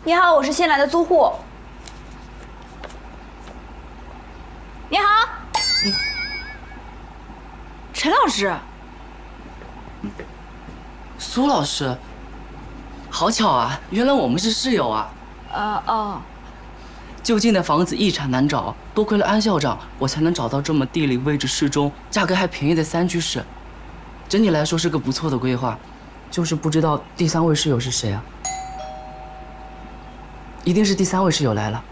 你好，我是新来的租户。你好，陈老师。 苏老师，好巧啊！原来我们是室友啊。 哦。 就近的房子一产难找，多亏了安校长，我才能找到这么地理位置适中、价格还便宜的3居室。整体来说是个不错的规划，就是不知道第3位室友是谁啊？一定是第3位室友来了。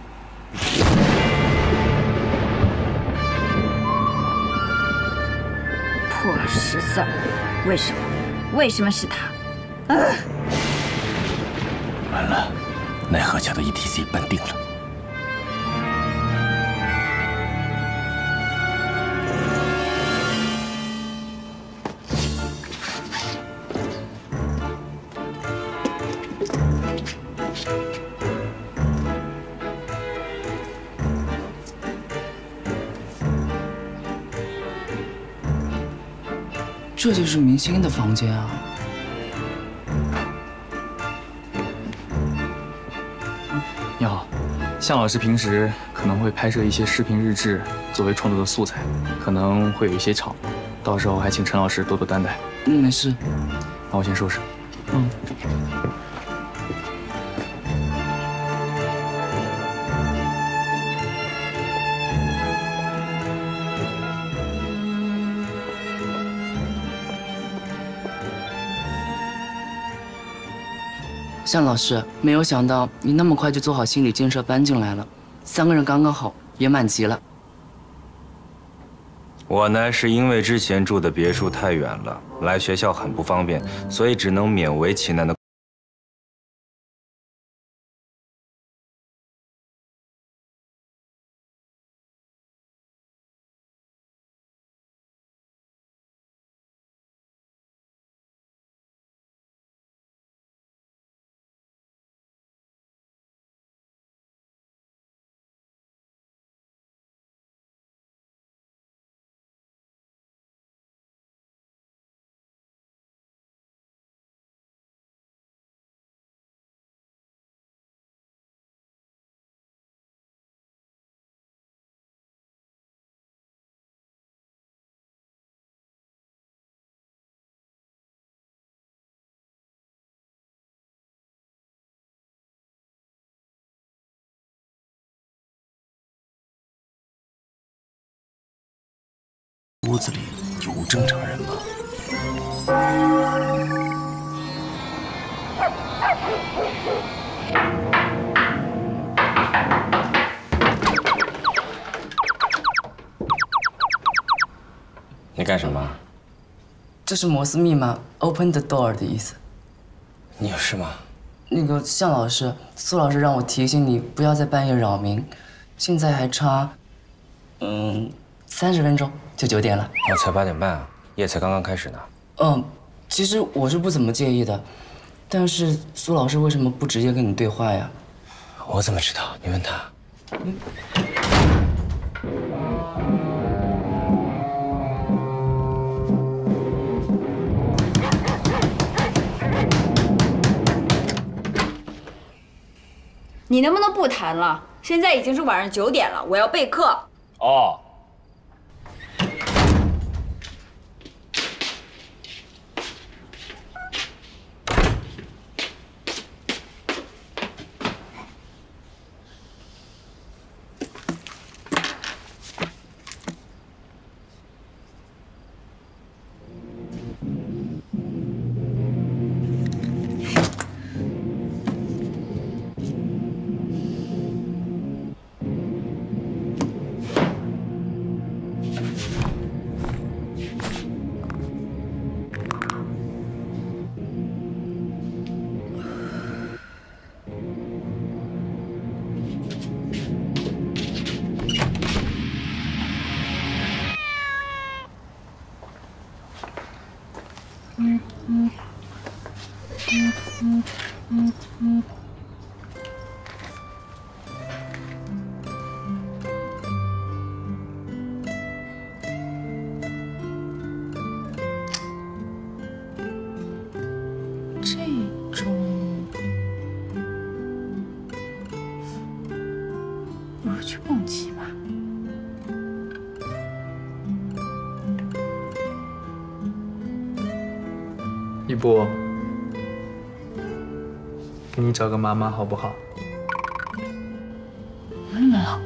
破13，为什么？为什么是他？ 完了，奈何桥的 ETC 办定了。 这就是明星的房间啊！ 你好，向老师平时可能会拍摄一些视频日志作为创作的素材，可能会有一些吵，到时候还请陈老师多多担待。 没事。 那我先收拾。 向老师，没有想到你那么快就做好心理建设搬进来了，3个人刚刚好，也满级了。 我呢是因为之前住的别墅太远了，来学校很不方便，所以只能勉为其难的。 屋子里有无正常人吗？你干什么？ 这是摩斯密码 ，Open the door 的意思。 你有事吗？ 那个向老师、苏老师让我提醒你，不要在半夜扰民。现在还差，30分钟就9点了。 才8点半啊，夜才刚刚开始呢。 其实我是不怎么介意的，但是苏老师为什么不直接跟你对话呀？ 我怎么知道？你问他。 你能不能不谈了？现在已经是晚上9点了，我要备课。 哦。 去蹦极吧。 一波，给你找个妈妈好不好？ 没有。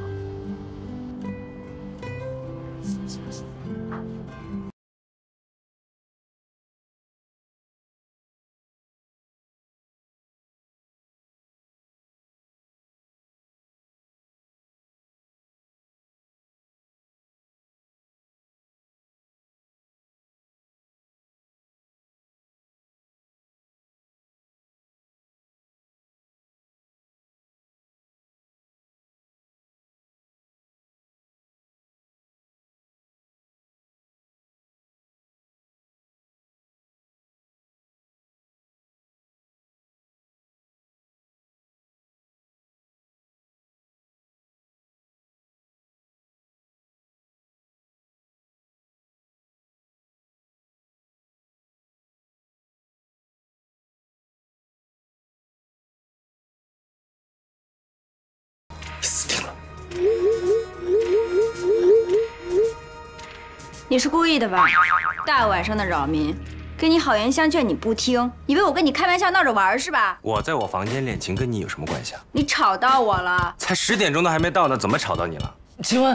死定了！ 你是故意的吧？大晚上的扰民，跟你好言相劝你不听，以为我跟你开玩笑闹着玩是吧？ 我在我房间练琴，跟你有什么关系啊？ 你吵到我了。 才10点钟都还没到呢，怎么吵到你了？ 请问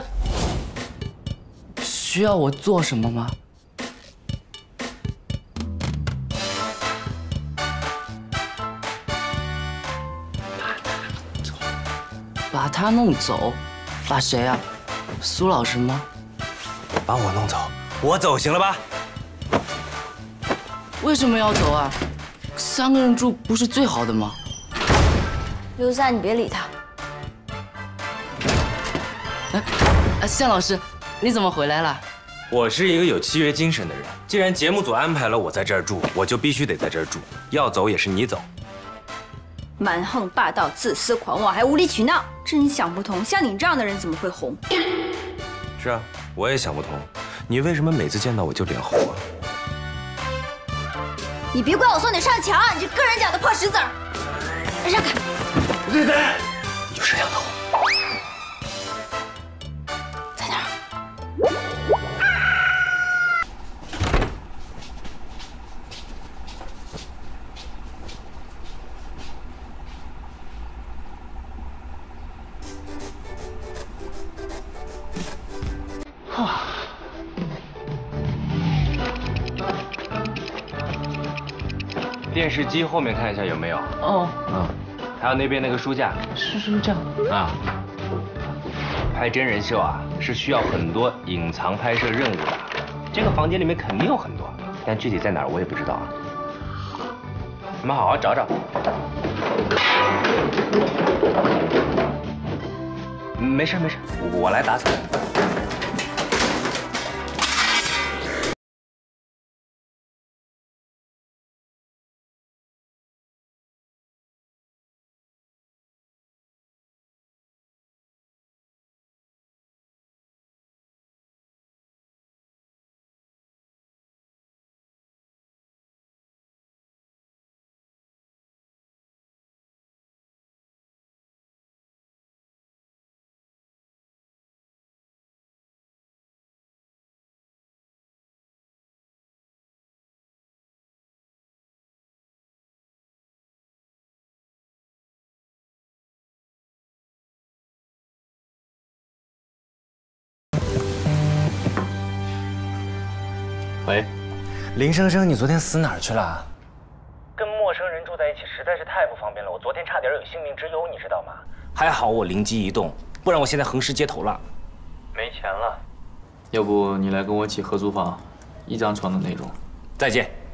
需要我做什么吗？把他弄走？把谁啊？苏老师吗？ 把我弄走，我走行了吧？ 为什么要走啊？3个人住不是最好的吗？ 刘三，你别理他。 向老师，你怎么回来了？ 我是一个有契约精神的人，既然节目组安排了我在这儿住，我就必须得在这儿住。要走也是你走。 蛮横霸道、自私狂妄，还无理取闹，真想不通，像你这样的人怎么会红？ 是啊，我也想不通，你为什么每次见到我就脸红啊？ 你别怪我送你上墙，你这个人讲的破石子儿！让开！ 对对，有摄像头。 在哪儿？ 电视机后面看一下有没有。 哦， 还有那边那个书架。 是这样。 啊，拍真人秀啊，是需要很多隐藏拍摄任务的。这个房间里面肯定有很多，但具体在哪儿我也不知道啊。你们好好找找。没事没事，我来打扫。 喂， 林生生，你昨天死哪儿去了？跟陌生人住在一起实在是太不方便了，我昨天差点有性命之忧，你知道吗？还好我灵机一动，不然我现在横尸街头了。没钱了， 要不你来跟我一起合租房，1张床的那种。 再见。